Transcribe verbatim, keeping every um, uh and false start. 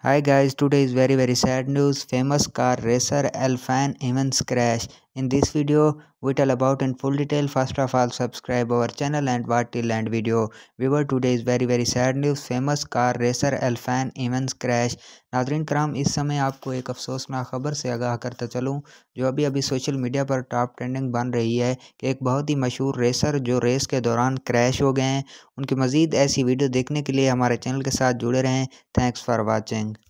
Hi guys, today is very very sad news. Famous car racer elfyn events crash. In this video, we tell about in full detail. First of all, subscribe our channel and watch till end video. Viewer, today is very very sad news. Famous car racer elfyn events crash. Nadrin Karam, इस समय आपको एक अफसोसनाक खबर से आगाह करता चलूँ जो अभी अभी सोशल मीडिया पर टॉप ट्रेंडिंग बन रही है कि एक बहुत ही मशहूर रेसर जो रेस के दौरान क्रैश हो गए हैं। उनकी मज़ीद ऐसी वीडियो देखने के लिए हमारे चैनल के साथ जुड़े रहें। Thanks for watching.